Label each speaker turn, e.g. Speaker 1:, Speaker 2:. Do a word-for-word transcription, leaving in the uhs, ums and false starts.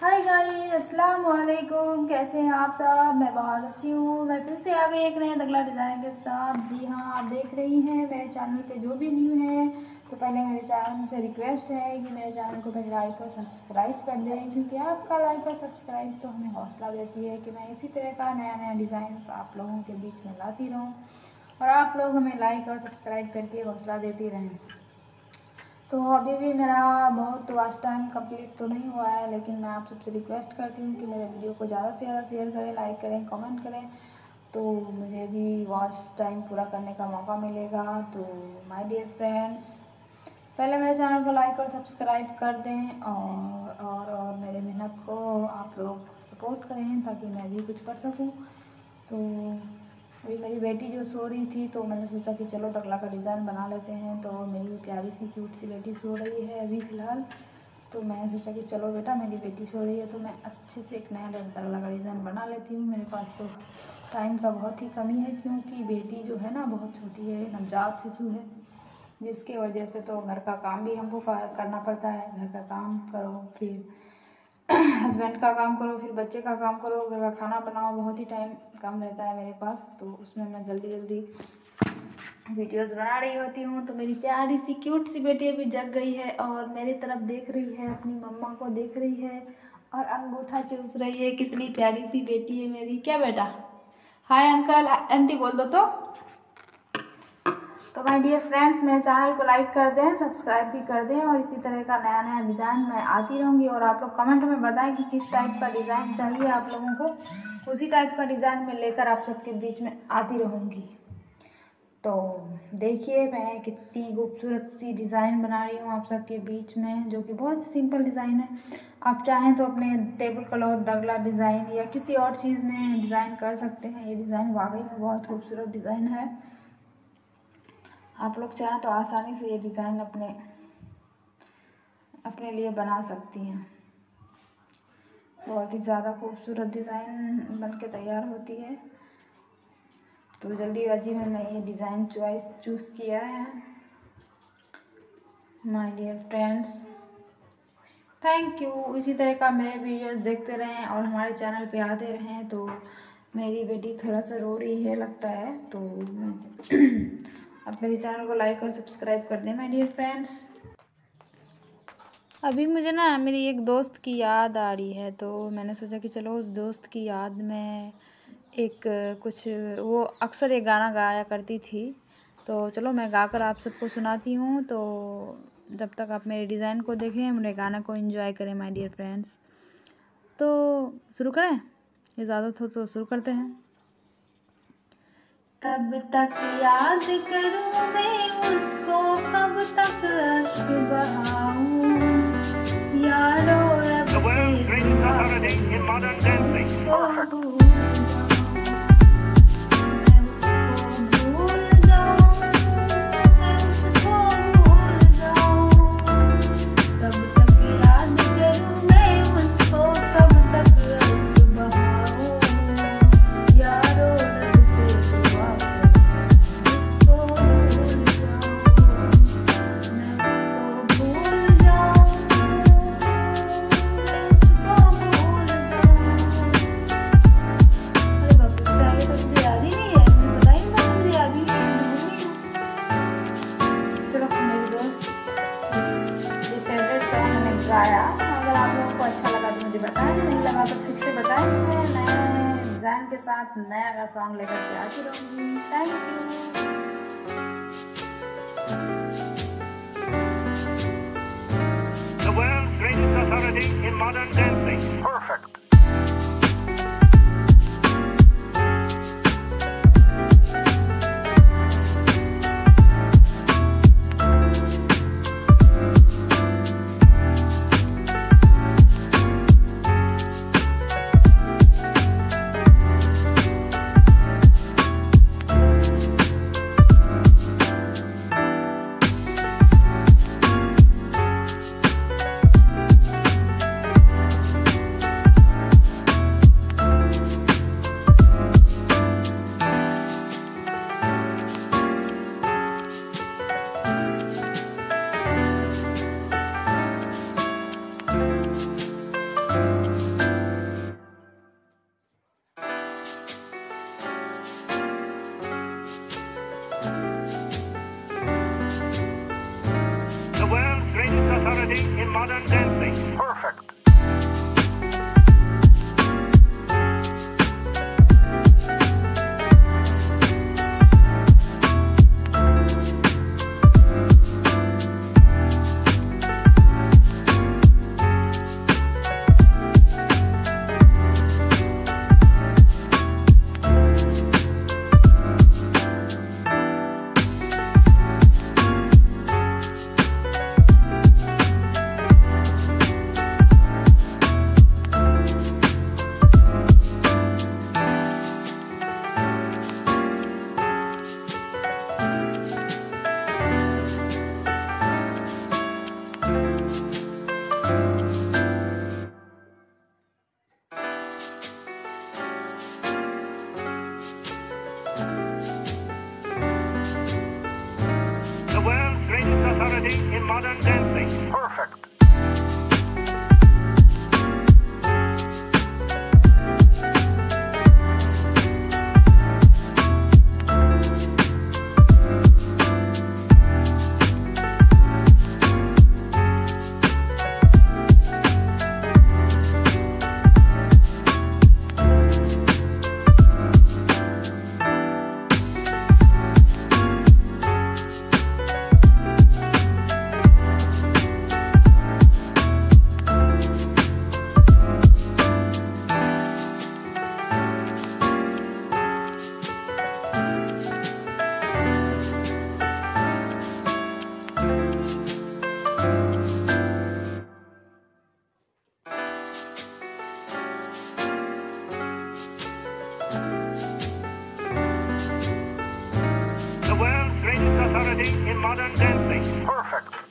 Speaker 1: Hi guys, अस्सलाम वालेकुम। कैसे हैं आप सब? मैं बहुत अच्छी हूँ। मैं फिर से आ गई एक नया दगला डिज़ाइन के साथ। जी हाँ, आप देख रही हैं मेरे चैनल पे जो भी न्यू है तो पहले मेरे चैनल से रिक्वेस्ट है कि मेरे चैनल को पहले लाइक और सब्सक्राइब कर दें, क्योंकि आपका लाइक और सब्सक्राइब तो हमें हौसला देती है कि मैं इसी तरह का नया नया डिज़ाइन आप लोगों के बीच में लाती रहूँ और आप लोग हमें लाइक और सब्सक्राइब करके हौसला देती रहें। तो अभी भी मेरा बहुत वॉच टाइम कंप्लीट तो नहीं हुआ है, लेकिन मैं आप सबसे रिक्वेस्ट करती हूँ कि मेरे वीडियो को ज़्यादा से ज़्यादा शेयर करें, लाइक करें, कमेंट करें, तो मुझे भी वॉच टाइम पूरा करने का मौका मिलेगा। तो माय डियर फ्रेंड्स, पहले मेरे चैनल को लाइक और सब्सक्राइब कर दें और और और मेरे मेहनत को आप लोग सपोर्ट करें ताकि मैं भी कुछ कर सकूँ। तो अभी मेरी बेटी जो सो रही थी तो मैंने सोचा कि चलो दगला का डिज़ाइन बना लेते हैं। तो मेरी प्यारी सी क्यूट सी बेटी सो रही है अभी फ़िलहाल, तो मैंने सोचा कि चलो बेटा, मेरी बेटी सो रही है तो मैं अच्छे से एक नया दगला का डिज़ाइन बना लेती हूँ। मेरे पास तो टाइम का बहुत ही कमी है, क्योंकि बेटी जो है ना बहुत छोटी है, नवजात शिशु है, जिसके वजह से तो घर का काम भी हमको करना पड़ता है। घर का काम करो, फिर हस्बैंड का काम करो, फिर बच्चे का काम करो, घर का खाना बनाओ, बहुत ही टाइम कम रहता है मेरे पास। तो उसमें मैं जल्दी जल्दी वीडियोस बना रही होती हूँ। तो मेरी प्यारी सी क्यूट सी बेटी अभी जग गई है और मेरी तरफ देख रही है, अपनी मम्मा को देख रही है और अंगूठा चूस रही है। कितनी प्यारी सी बेटी है मेरी। क्या बेटा? हाय अंकल, आंटी बोल दो तो। तो माय डियर फ्रेंड्स, मेरे चैनल को लाइक कर दें, सब्सक्राइब भी कर दें और इसी तरह का नया नया डिज़ाइन मैं आती रहूँगी। और आप लोग कमेंट में बताएं कि किस टाइप का डिज़ाइन चाहिए आप लोगों को, उसी टाइप का डिज़ाइन मैं लेकर आप सबके बीच में आती रहूँगी। तो देखिए मैं कितनी खूबसूरत सी डिज़ाइन बना रही हूँ आप सबके बीच में, जो कि बहुत सिंपल डिज़ाइन है। आप चाहें तो अपने टेबल क्लॉथ दगला डिज़ाइन या किसी और चीज़ में डिज़ाइन कर सकते हैं। ये डिज़ाइन वाकई में बहुत खूबसूरत डिज़ाइन है। आप लोग चाहें तो आसानी से ये डिज़ाइन अपने अपने लिए बना सकती हैं। बहुत ही ज़्यादा खूबसूरत डिज़ाइन बन के तैयार होती है। तो जल्दीबाजी में मैं ये डिज़ाइन चॉइस चूज़ किया है। My dear friends, thank you. इसी तरह का मेरे वीडियोस देखते रहें और हमारे चैनल पे आते रहें। तो मेरी बेटी थोड़ा सा रो रही है लगता है, तो मैं अब मेरे चैनल को लाइक और सब्सक्राइब कर दें माय डियर फ्रेंड्स। अभी मुझे ना मेरी एक दोस्त की याद आ रही है, तो मैंने सोचा कि चलो उस दोस्त की याद में एक कुछ, वो अक्सर एक गाना गाया करती थी, तो चलो मैं गाकर आप सबको सुनाती हूँ। तो जब तक आप मेरे डिज़ाइन को देखें, मेरे गाना को एंजॉय करें माय डियर फ्रेंड्स। तो शुरू करें? इजाज़त हो तो शुरू करते हैं। कब तक याद करूं मैं उसको, कब तक अश्क बहाऊं, यारो अब से दुआ उसको भूल जाऊं, मैं उसको भूल जाऊं, मैं उसको भूल जाऊं। कब तक याद करूं मैं उसको, कब तक अश्क बहाऊं, यारो अब से दुआ गाया। अगर आप लोगों को अच्छा लगा तो मुझे बताएं, नहीं लगा तो फिर से बताएं। मैं नए डिज़ाइन के साथ नया का सॉन्ग लेकर के आती रहूँगी। Thank you.
Speaker 2: The world's greatest authority in modern dancing. Perfect. Perfect. The world's greatest authority in modern dancing. Perfect. The world's greatest authority in modern dancing. Perfect.